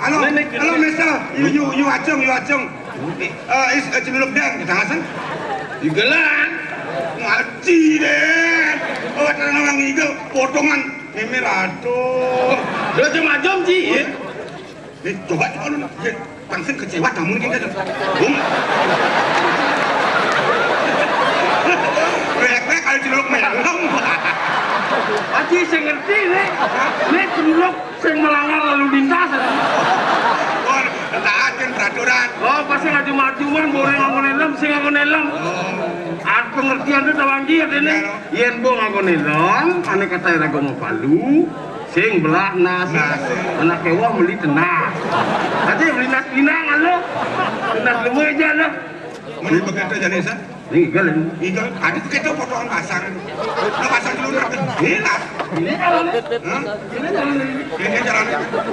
Halo, halo mister, you acung. Is Ciluluk Dan, kita ngasan? Igelan. Ngaji deh. Oh, terang orang igel, potongan. Memir aduh. Lo jom Ci. Nih, coba lu. Langsung kecewa kamu mungkin kan. Rek kalau Ciluluk melong. Aji saya ngerti nih. Nih Ciluluk saya melanggar lalu lintas. Taatkan peraturan. Oh, pasti ngaju-majuan, boleh ngaku saya ngaku nelem. Ada pengertian itu tawanggi ya ini. Yen bo ngaku nelem, ane kata ragu mau palu, sing belah nasi, anak kewa beli tenang. Aja beli nasi pinang lo, nasi lemu aja lo. Mana begitu jadi sah? Igel, igel. Ada kita potongan kasar. Lo kasar dulu nanti. Gila. Ini jalan. Ini jalan.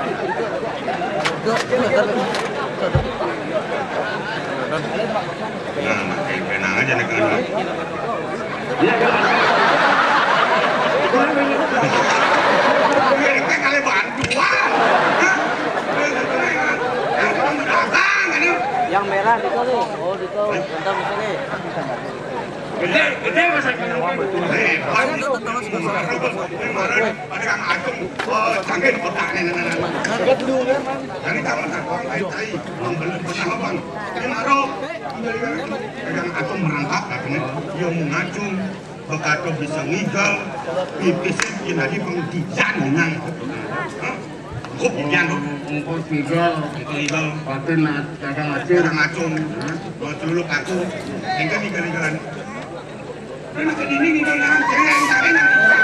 Nah, pakai penang aja nih kan. Ini kali bantuan. Yang merah di kali. Oh, di kali. Bentar misalnya. Gede masa kita. Kang Agung, canggih otak nenek. Yang kita masak tai, membeli bersama bang. Ini marok. Kang Agung merangkap, katanya dia mau ngacung, bekato bisa ngigal, pipisnya dia lagi pengdijan nang. Kok pijan tuh? Engkau tigal, paten kakang acir. Kang Acung, mau celuluk aku, hingga ngigal-ngigalan. Ini kedini ngigal-ngigalan, ceng.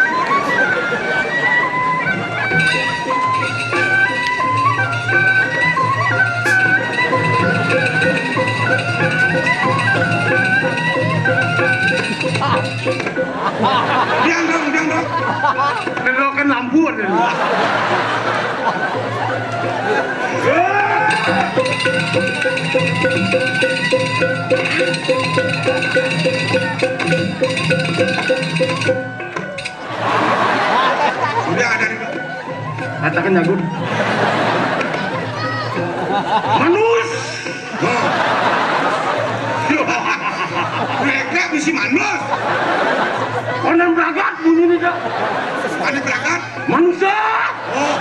Diam dong. Nelokan lampu ada. Udah ada nih. Katakan jagung. Manus. Mereka bisa manus. Konon beragat bunyi nih kak. Ada berangkat? Manusia. Oh.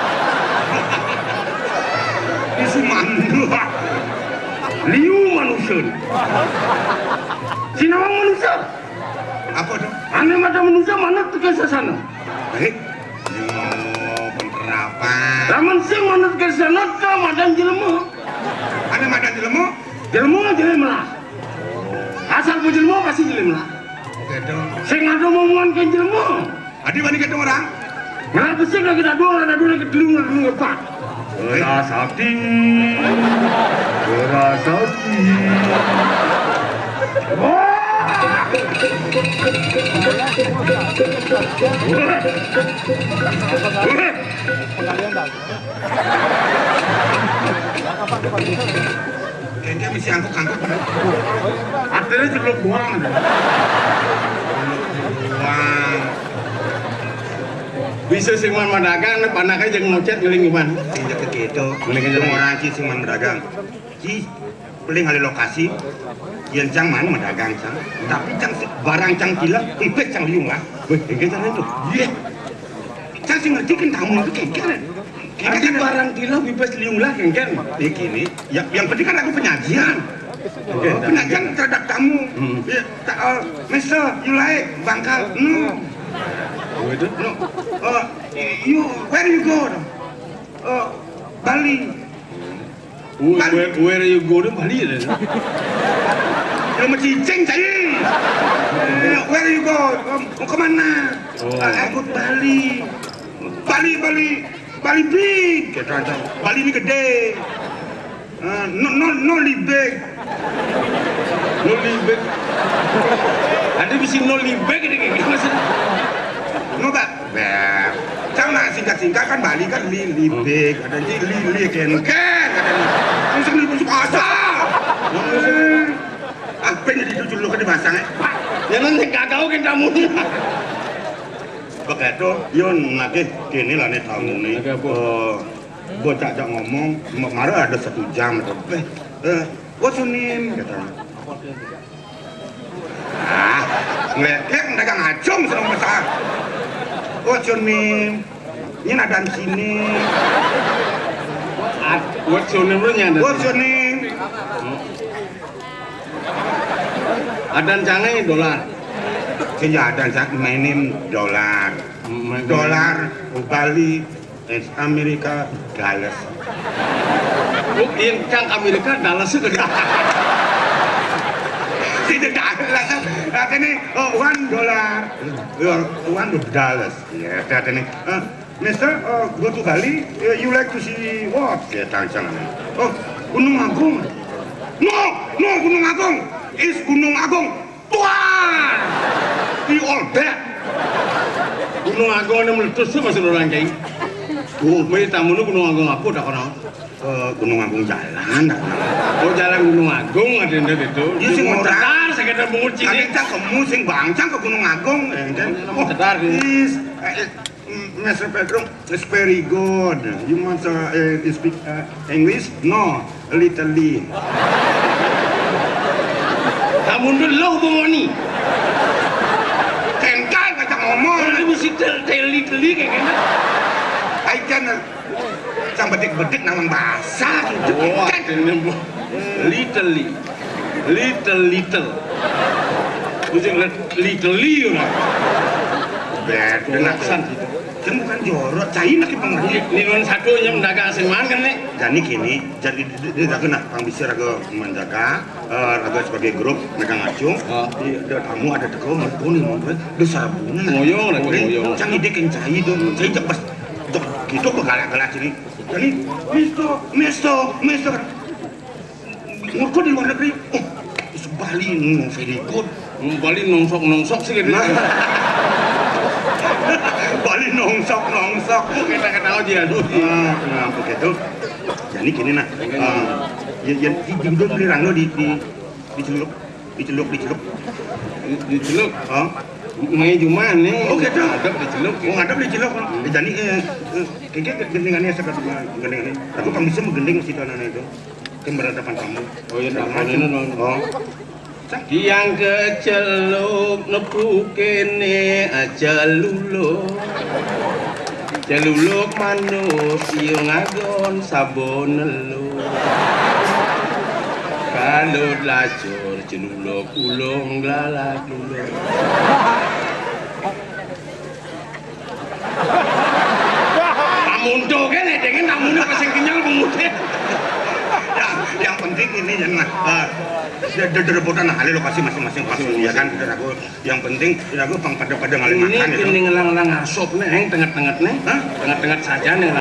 Isu manus. Liu manusia. Sinawang manusia. Apa tuh? Ane mata manusia mana tuh ke sana? Baik. Penerapan. Laman sing mana ke sana tuh madan jelemu. Ada madan jelemu? Jelemu lah. Asal bu jelemu pasti jelemu lah. Oke dong. Sing ada omongan ke jelemu. Adi bani ketemu orang? Malah besik lagi ada dua lagi telung ngepak. Berasakti. Kayaknya mesti angkut-angkut. Artinya cekluk buang. Buang. Bisa sing man madagang panaknya jangan ngocet geling iman. Tidak begitu. Mending orang Ci sing berdagang. Ci paling kali lokasi yang cang mana mendagang cang. Tapi cang barang cang gila, ipet cang liung lah. Wih, kayak cara itu. Iya. Cang sih ngerti kan tamu itu kengkel. Ada barang gila bebas liung lah kengkel. Begini, yang penting kan aku penyajian. Penyajian terhadap tamu. Ya, Mister, you like Bangkal? No. Oh itu? No. Where you go? Bali. Where you go to Bali ya? Yang mencicing saya. Where you go? Mau kemana? Aku Bali. Bali big. Bali ini gede. No libek. No libek. Ada bisa no libek ini kayak gimana? No Pak. Jangan singkat-singkat kan Bali kan libek. Ada li ken-ken. Langsung libek asa. Apa yang jadi dulu kan dipasang Ya nanti kagak kan kamu. Begitu, yon nake kini lah nih tamu nih. Gue tak ngomong, marah ada 1 jam. What's your name? Katanya. Ngeliat dagang acung sama besar. What's your name? Ini ada di sini. What's your name? What's your name? Adan canggih dolar. Saya ada my name dollar. Dollar Bali Amerika Dallas. Yang cang Amerika Dallas itu gede. Tidak Dallas. Katanya $1. Ya katanya. Mister, go to Bali. You like to see what? Katanya. Oh, Gunung Agung. No, Gunung Agung. Is Gunung Agung. Tuan. We all dead. Gunung Agung ini meletus tuh masih orang kayak. May tamu nu Gunung Agung apa dah kono? Gunung Agung jalan dah. Oh jalan Gunung Agung ada itu. Dia sing tetar sekedar bungut cini. Kita kamu sing bangcang ke Gunung Agung, kan? Oh tetar. Mr. Pedro, it's very good. You want to speak English? No, a little bit. Kamu dulu bungoni. Kengkai macam ngomong. Kalau mesti teli kayak gini. I can sang bedik-bedik namang bahasa gitu. Oh, little. Ujung little lah. Beda laksan gitu. Kan bukan jorok, cair lagi pengerti. Ini satu yang menjaga aseman kan nih. Jadi kini, jadi dia kena kang bisa raga menjaga, raga sebagai grup megang acung. Dia tamu ada teko merpuni mungkin, dia sarabungan. Ngoyong lah, ngoyong. Canggih dia keng cair tuh, cair cepat. Gitu begalak-galak sini. Jadi, Mister, ngurko di luar negeri. Oh, Bali very good. Bali nongsok sih gitu. Bali nongsok. Kita ketahui dia tuh. Begitu. Jadi gini nah, ya hidup di rangno dicelup. Diceluk. Main cuma nih. Oh gitu. Ngadep diceluk. Ngadep diceluk. Jadi kayak gendingannya seperti gendingan ini. Aku kan bisa menggending si tanah itu. Kan berhadapan kamu. Oh ya tangan. Oh. Yang keceluk nepuk kene aja luluk. Celuluk manus iyo ngagon sabon nelu. Kalut lacur celuluk ulung lalak luluk. Tamundo kan ya, dengan tamundo pasang kenyal pemutih. Yang penting ini jangan derebutan hal lokasi masing-masing pasti ya kan kita aku yang penting aku pang pada ngalih makan ini ngelang-lang asop nih tengah-tengah nih tengah-tengah saja nih